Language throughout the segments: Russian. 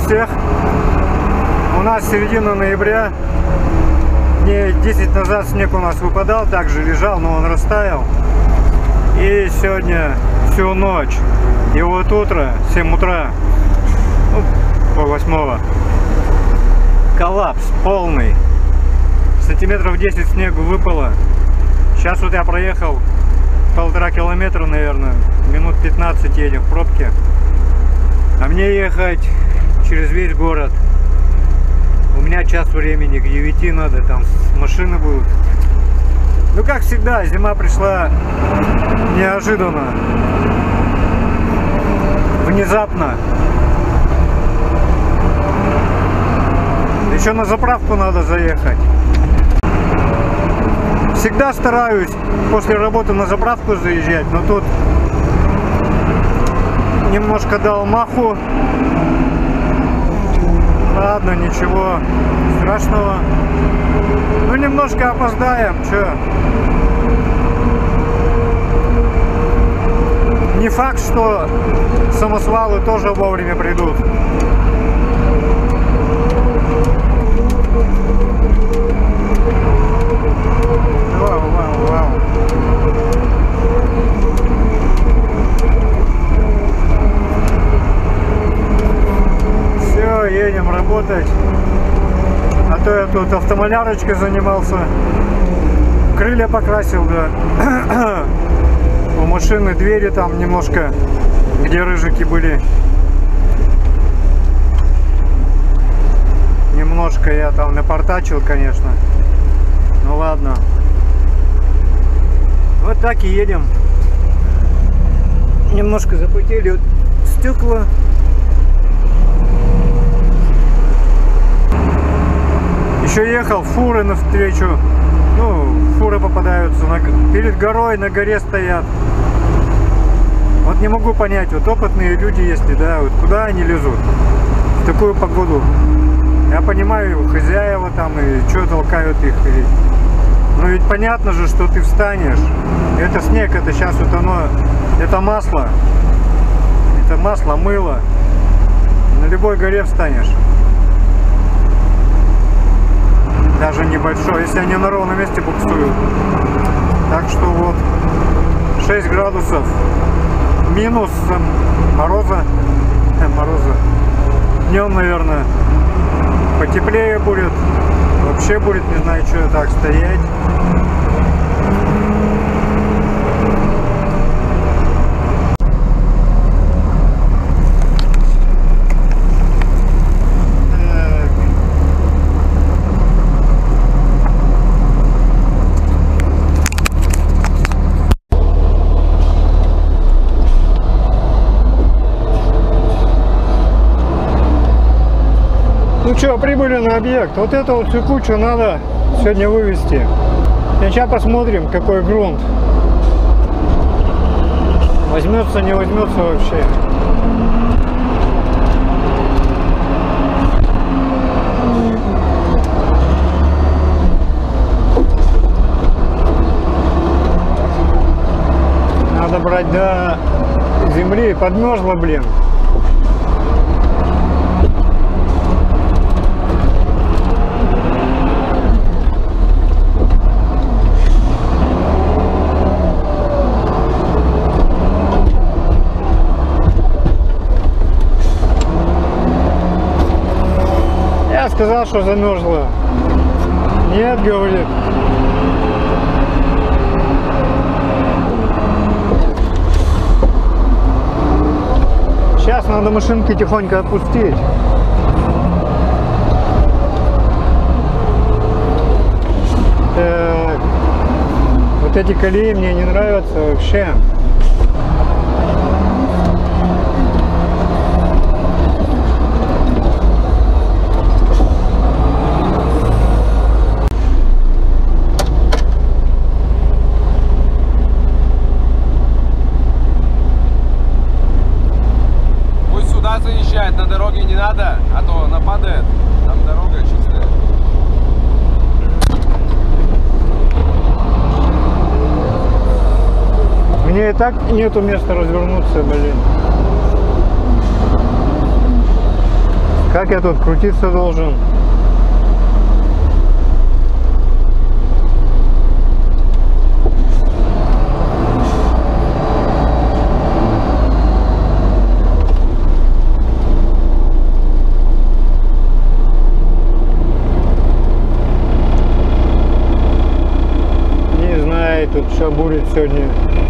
всех! У нас середина ноября. Дней 10 назад снег у нас выпадал, также лежал, но он растаял. И сегодня всю ночь. И вот утро, 7 утра, ну, пол-8, коллапс полный. Сантиметров 10 снегу выпало. Сейчас вот я проехал 1,5 километра, наверное, минут 15 едем в пробке. А мне ехать через весь город. У меня час времени, к 9 надо, там машины будут. Ну, как всегда, зима пришла неожиданно, внезапно. Еще на заправку надо заехать. Всегда стараюсь после работы на заправку заезжать, но тут немножко дал маху. Ладно, ничего страшного. Ну, немножко опоздаем, чё. Не факт, что самосвалы тоже вовремя придут. Вау, вау, вау. Все, едем работать. А то я тут автомалярочкой занимался. Крылья покрасил, да. У машины двери там немножко, где рыжики были. Немножко я там напортачил, конечно. Ну ладно. Вот так и едем. Немножко запотели стекла. Еще ехал, фуры навстречу. Ну, фуры попадаются перед горой, на горе стоят. Вот не могу понять, вот опытные люди, если, да, вот куда они лезут в такую погоду. Я понимаю, хозяева там и что толкают их. Но ведь понятно же, что ты встанешь. Это снег, это сейчас вот оно, это масло. Это масло, мыло. На любой горе встанешь. Даже небольшой, если они на ровном месте буксуют. Так что вот 6 градусов минус мороза. Днем, наверное, потеплее будет. Вообще будет, не знаю, что так стоять. Ну что, прибыли на объект. Вот эту вот всю кучу надо сегодня вывести. Сейчас посмотрим, какой грунт. Возьмется, не возьмется вообще. Надо брать до земли. Подмерзло, блин. Сказал, что замерзла. Нет, говорит. Сейчас надо машинки тихонько отпустить. Вот эти колеи мне не нравятся вообще. Заезжать на дороге не надо, а то нападает. Там дорога чистая. Мне и так нету места развернуться, блин. Как я тут крутиться должен? Не знаю, тут что будет сегодня.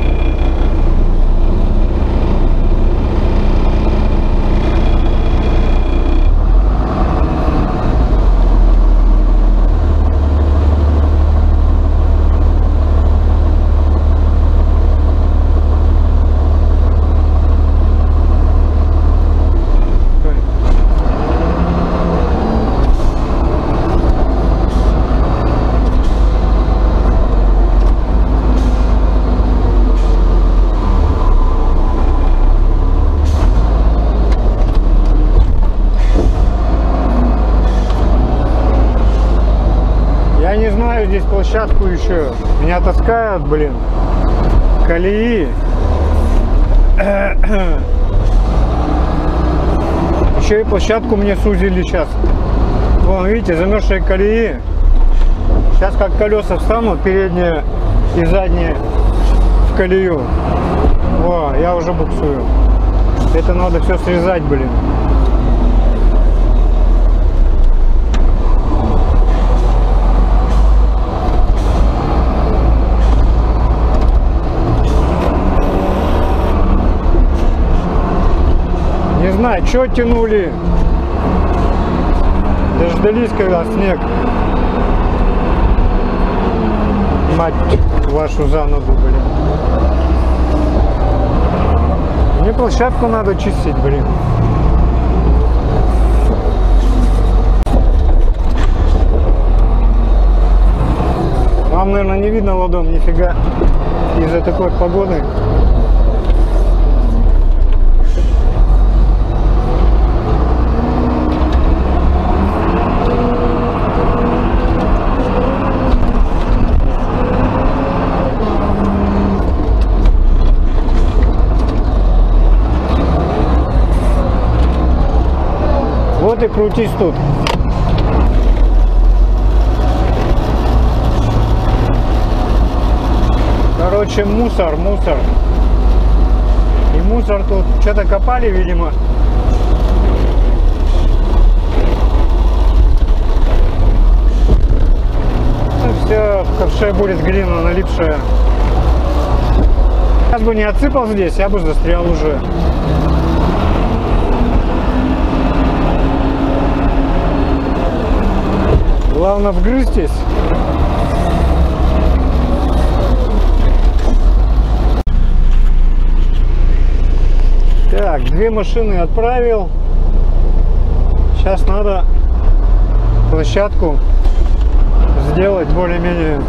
Я не знаю здесь площадку еще. Меня таскают, блин. Колеи. Еще и площадку мне сузили сейчас. Вон, видите, замерзшие колеи. Сейчас как колеса встанут, передние и задние в колею. Во, я уже буксую. Это надо все срезать, блин. Не знаю, что тянули. Дождались, когда снег. Мать вашу за ногу, блин. Мне площадку надо чистить, блин. Вам, наверное, не видно ладом нифига из-за такой погоды. Вот и крутись тут. Короче, мусор. И мусор тут что-то копали, видимо. Ну, все в ковше будет глина налипшая. Сейчас бы не отсыпал здесь, я бы застрял уже. Главное вгрызтесь. Так, 2 машины отправил. Сейчас надо площадку сделать более-менее.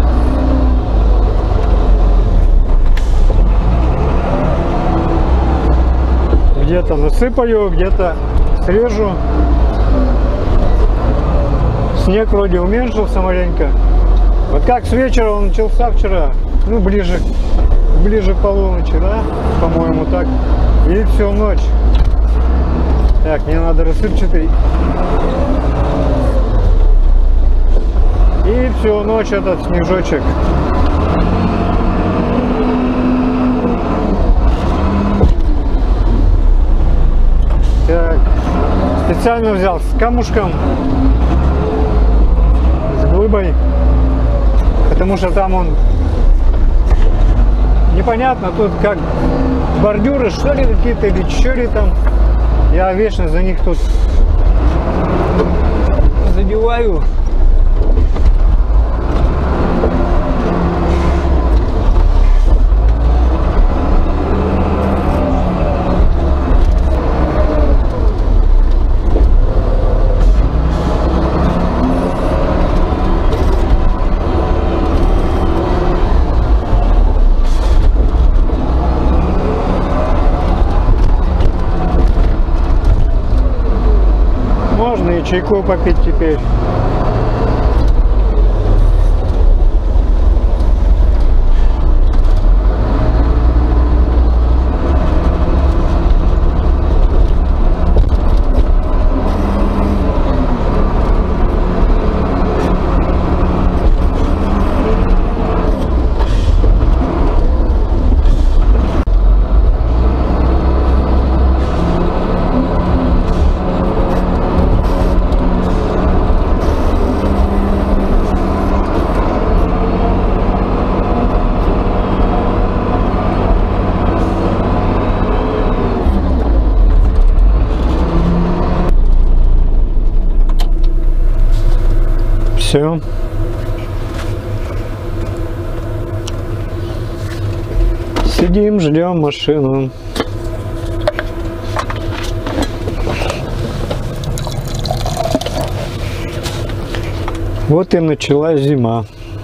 Где-то насыпаю, где-то срежу. Снег вроде уменьшился маленько. Вот как с вечера он начался вчера, ну ближе к полуночи, да, по-моему, так. И всю ночь. Так, мне надо рассыпчатый. И всю ночь этот снежочек. Так, специально взял с камушком, с глыбой, потому что там он непонятно, тут как бордюры, что ли, какие-то, или что ли там. Я вечно за них тут задеваю. Можно и чайку попить теперь. Все. Сидим, ждем машину. Вот и началась зима.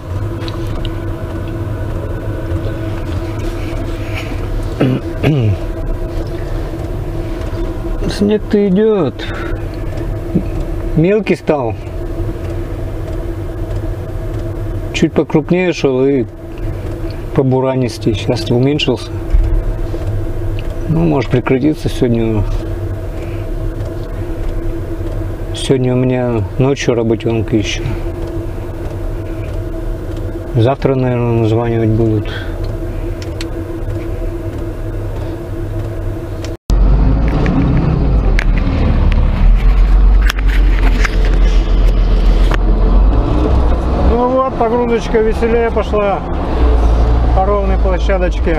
Снег-то идет. Мелкий стал. Чуть покрупнее шел и побуранистей. Сейчас уменьшился. Ну, может прекратиться сегодня. Сегодня у меня ночью работенка еще. Завтра, наверное, названивать будут. Ну вот, погрузочка веселее пошла по ровной площадочке.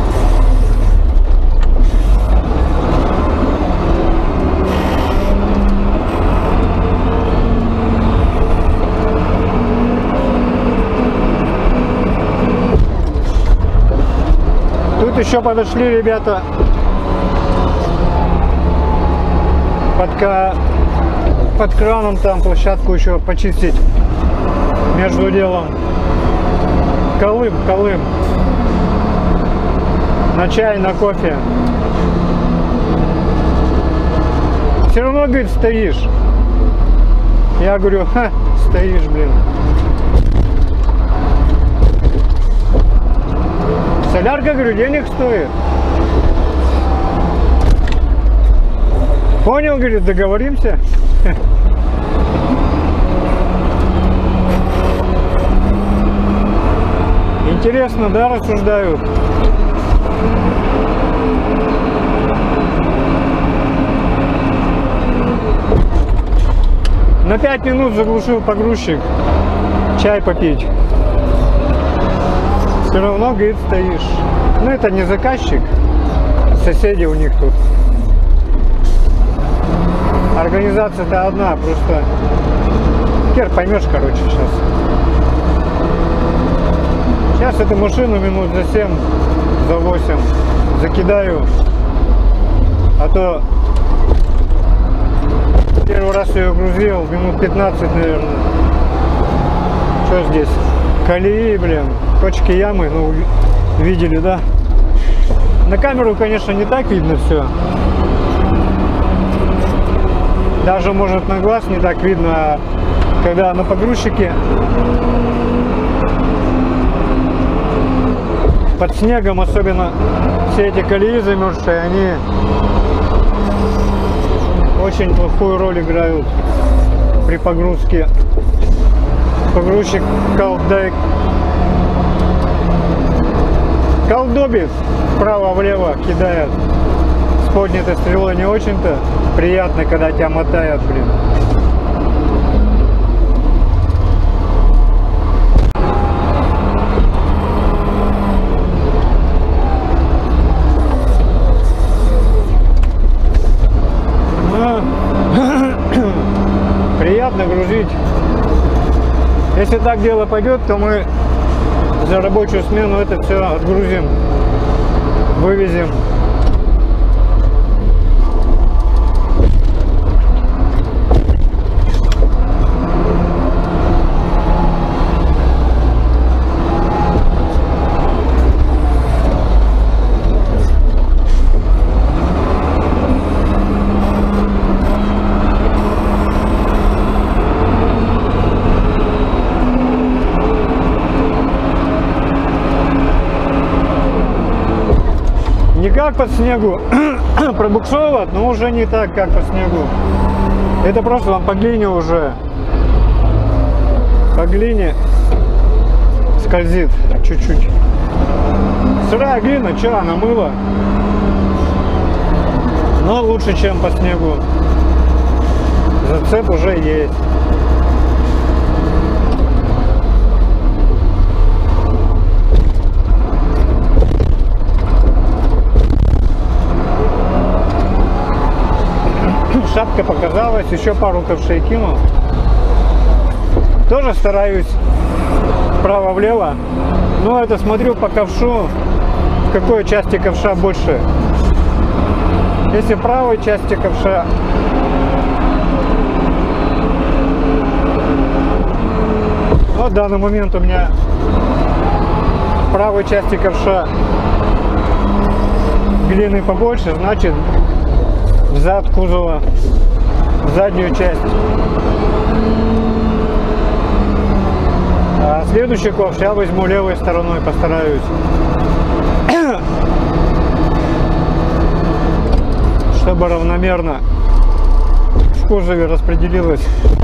Тут еще подошли ребята под краном, там площадку еще почистить между делом. Колым. На чай, на кофе. Все равно, говорит, стоишь. Я говорю, ха, стоишь, блин. Солярка, говорю, денег стоит. Понял, говорит, договоримся. Интересно, да, рассуждают. На 5 минут заглушил погрузчик. Чай попить. Все равно, говорит, стоишь. Ну, это не заказчик. Соседи у них тут. Организация-то одна, просто хер поймешь, короче, сейчас. Сейчас эту машину минут за 7, за 8 закидаю. А то первый раз ее грузил, минут 15, наверное. Что здесь? Колеи, блин, точки ямы, ну, видели, да? На камеру, конечно, не так видно все. Даже, может, на глаз не так видно, а когда на погрузчике под снегом, особенно все эти колеи замерзшие, они очень плохую роль играют при погрузке. Погрузчик колдобит вправо-влево, кидает. С поднятой стрелой не очень-то приятно, когда тебя мотает, блин. Приятно грузить. Если так дело пойдет, то мы за рабочую смену это все отгрузим, вывезем. Не как под снегу пробуксовывать, но уже не так, как по снегу. Это просто вам по глине уже. По глине скользит чуть-чуть. Сырая глина, что она мыла. Но лучше, чем по снегу. Зацеп уже есть. Шапка показалась, еще пару ковшей кинул. Тоже стараюсь вправо-влево. Но это смотрю по ковшу, в какой части ковша больше. Если в правой части ковша, ну, в данный момент у меня в правой части ковша глины побольше, значит взад кузова, в заднюю часть. А следующий ковш я возьму левой стороной, постараюсь, чтобы равномерно в кузове распределилось.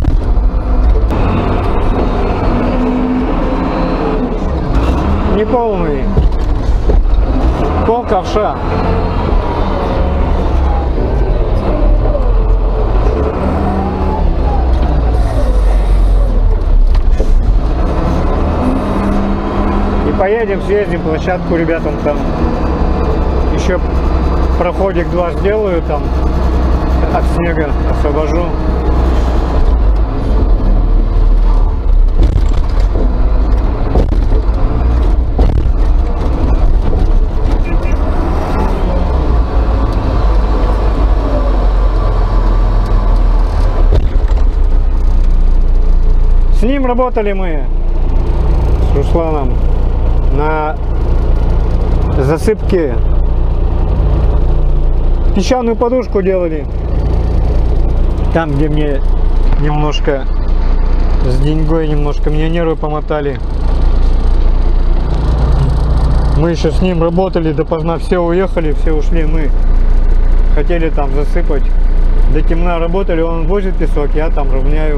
Неполный пол ковша. И поедем, съездим площадку ребятам там. Еще проходик 2 сделаю там, от снега освобожу. С ним работали мы, с Русланом, на засыпке. Песчаную подушку делали. Там, где мне немножко с деньгой, немножко мне нервы помотали. Мы еще с ним работали допоздна, все уехали, все ушли. Мы хотели там засыпать. До темна работали, он возит песок, я там равняю.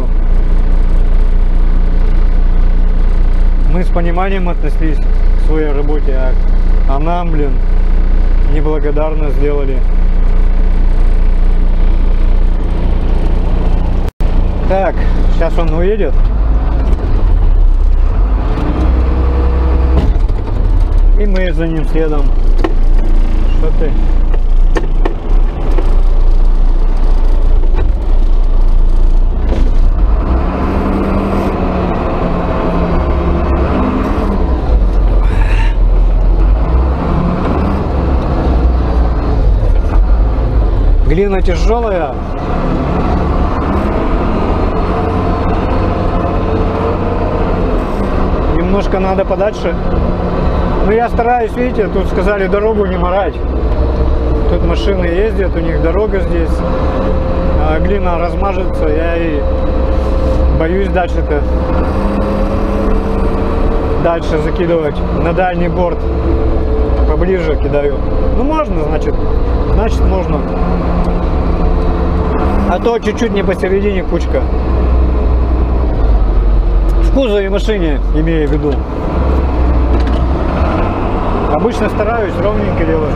Мы с пониманием отнеслись к своей работе, а нам, блин, неблагодарно сделали. Так, сейчас он уедет. И мы за ним следом. Что ты? Глина тяжелая. Немножко надо подальше. Но я стараюсь, видите, тут сказали дорогу не морать. Тут машины ездят, у них дорога здесь. А глина размажется, я и боюсь дальше-то. Дальше закидывать на дальний борт. Поближе кидаю. Ну можно, значит можно. А то чуть-чуть не посередине кучка. В кузове машине, имею в виду. Обычно стараюсь ровненько делать.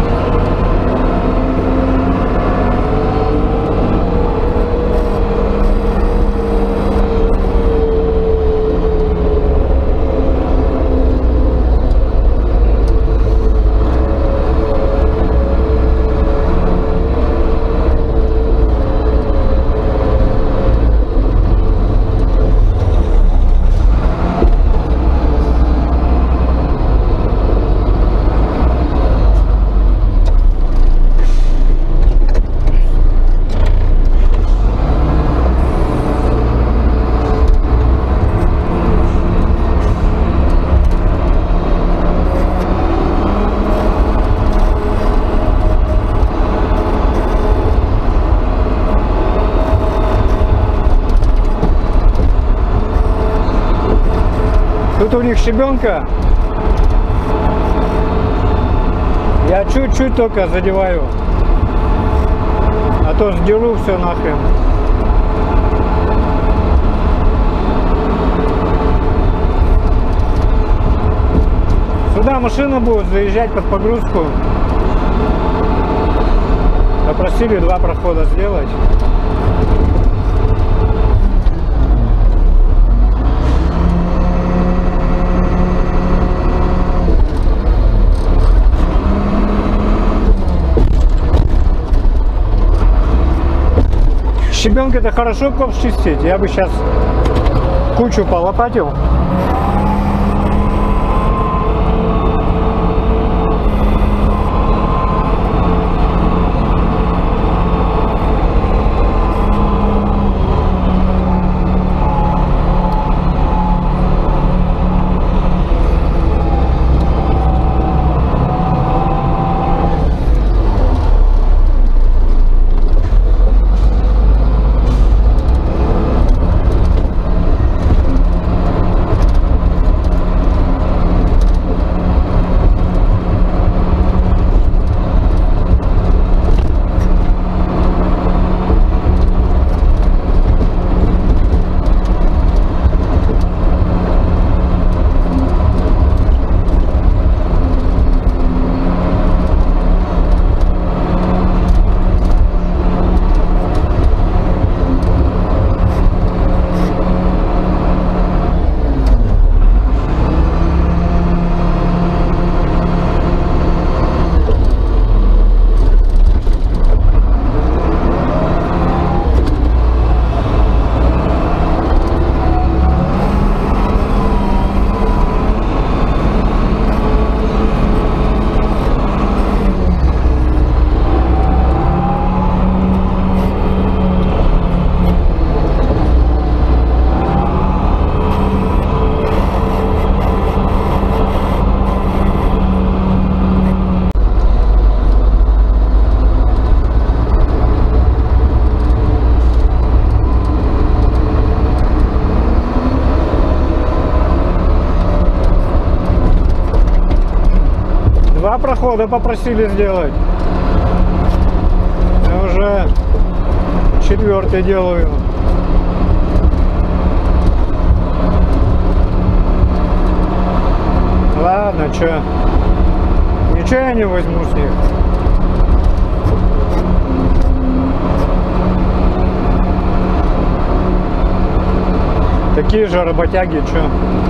Тут у них щебенка. Я чуть-чуть только задеваю. А то сдеру все нахрен. Сюда машина будет заезжать под погрузку. Попросили 2 прохода сделать. Щебенка это хорошо ковш чистить. Я бы сейчас Кучу полопатил. Два прохода попросили сделать. Я уже 4-й делаю. Ладно, чё. Ничего я не возьму с них. Такие же работяги, чё.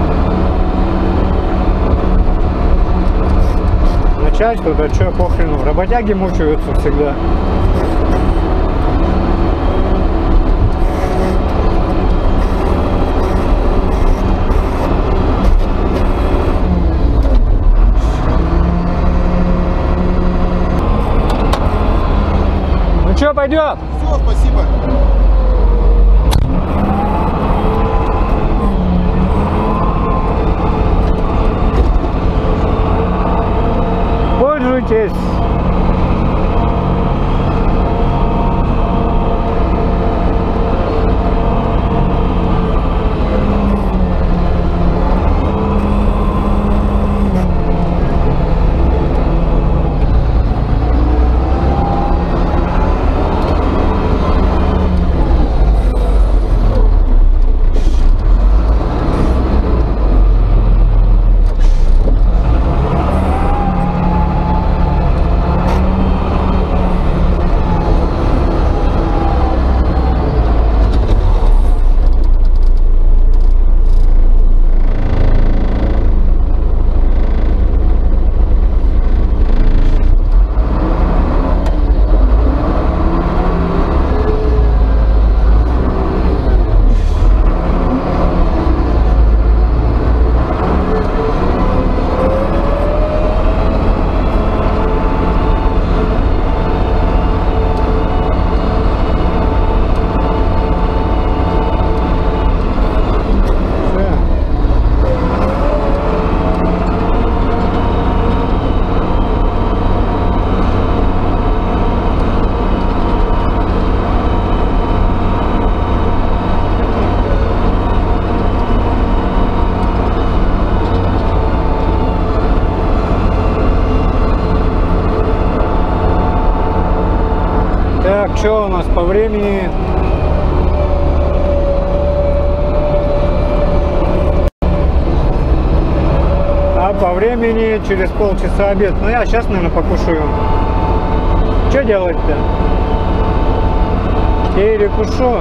Начальство, да чё, похрену. Работяги мучаются всегда. Ну чё, пойдёт? Все, спасибо. Пользуйтесь. Так, что у нас по времени? А по времени через полчаса обед. Ну я сейчас, наверное, покушаю. Что делать-то? Перекушу.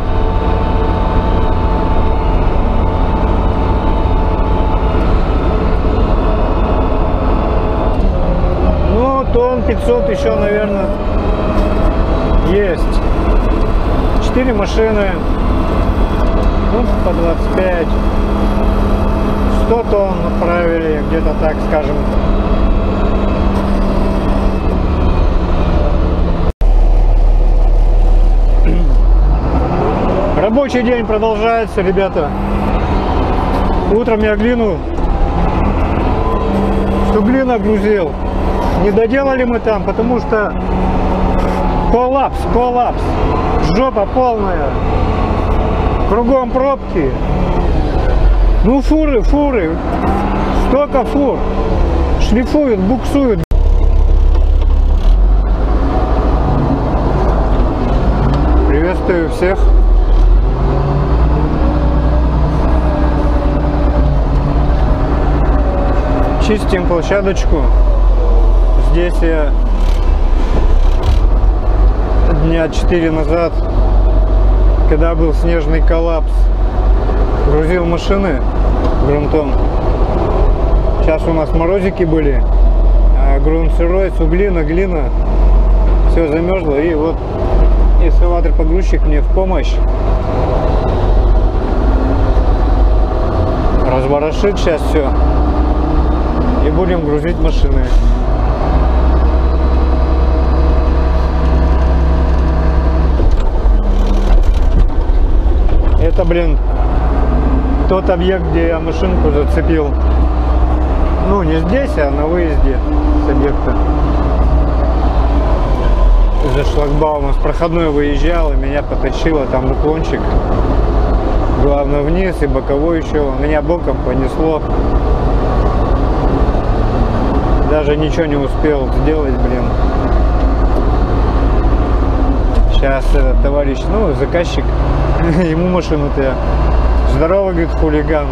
Ну, тонн 500 еще, наверное, есть. 4 машины. ну, по 25, 100 тонн отправили, где-то так, скажем. Рабочий день продолжается, ребята. Утром я глину, что глина грузил. Не доделали мы там, потому что коллапс, жопа полная. Кругом пробки. Ну фуры, столько фур. Шлифуют, буксуют. Приветствую всех. Чистим площадочку. Здесь я дня 4 назад, когда был снежный коллапс, грузил машины грунтом. Сейчас у нас морозики были, а грунт сырой, суглина, глина, все замерзло. И вот экскаватор-погрузчик мне в помощь. Разворошит сейчас все. И будем грузить машины. Это, блин, тот объект, где я машинку зацепил. Ну, не здесь, а на выезде с объекта. Из-за шлагбаума с проходной выезжал, и меня потащило, там уклончик. Главное вниз и боковой еще. Меня боком понесло. Даже ничего не успел сделать, блин. Сейчас этот товарищ, ну, заказчик, ему машину-то. Здорово, говорит, хулиган.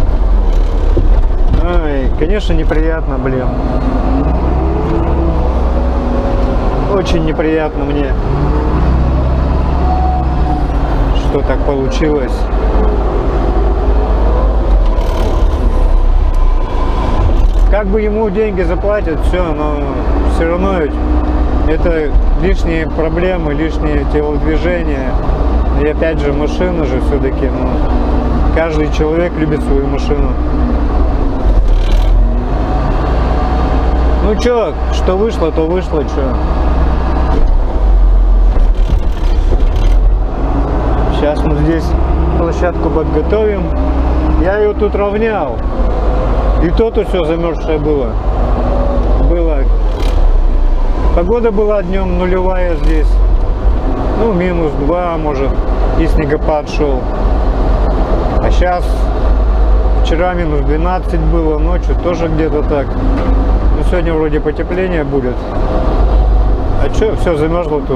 Ой, конечно, неприятно, блин. Очень неприятно мне, что так получилось. Как бы ему деньги заплатят, все, но все равно это лишние проблемы, лишние телодвижения. И опять же, машина же все-таки, ну, каждый человек любит свою машину. Ну что вышло, то вышло, что. Сейчас мы здесь площадку подготовим. Я ее тут равнял. И то все замерзшее было. Погода была днем нулевая здесь. Ну, минус 2, может, и снегопад шел. А сейчас, вчера минус 12 было, ночью тоже где-то так. Ну, сегодня вроде потепление будет. А что, все замерзло тут.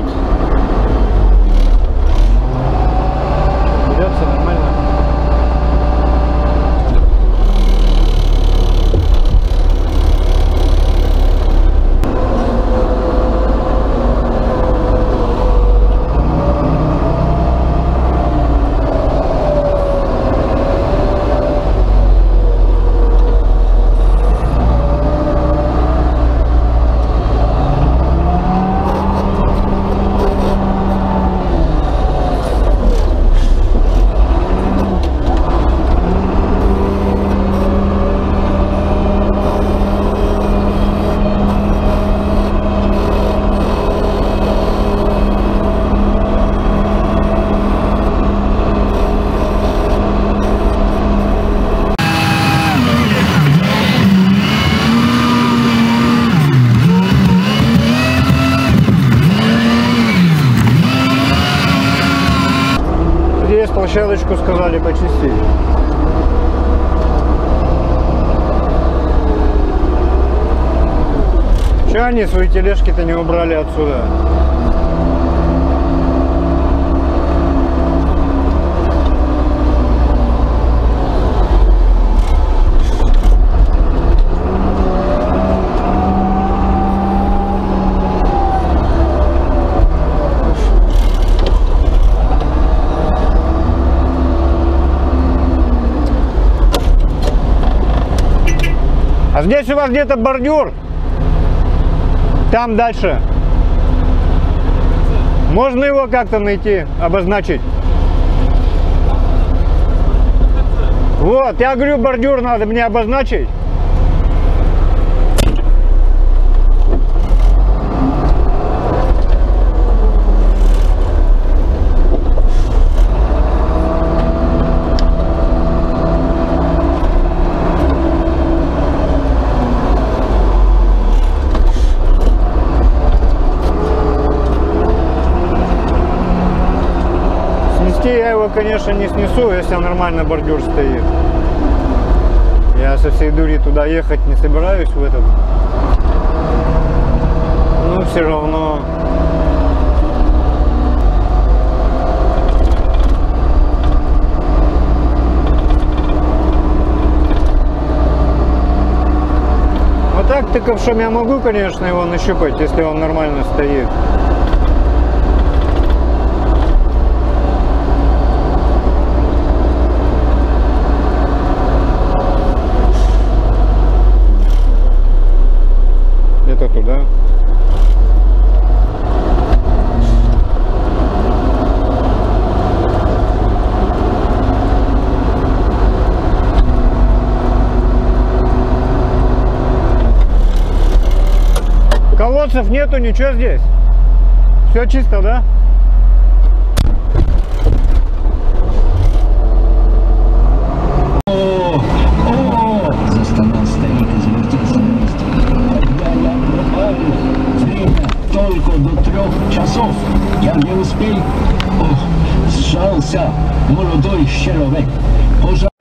Придется нормально. Площадочку сказали почистить. Чего они свои тележки-то не убрали отсюда? А здесь у вас где-то бордюр. Там дальше. Можно его как-то найти, обозначить? Вот, я говорю, бордюр надо мне обозначить. Я его, конечно, не снесу, если нормально бордюр стоит. Я со всей дури туда ехать не собираюсь в этот. Но все равно. Вот так ты ковшом я могу, конечно, его нащупать, если он нормально стоит. Где-то туда. Колодцев нету, ничего здесь. Все чисто, да? Застонал старик и завертелся на месте. Когда я пропал, время только до 3 часов. Я не успел. Сжался молодой человек.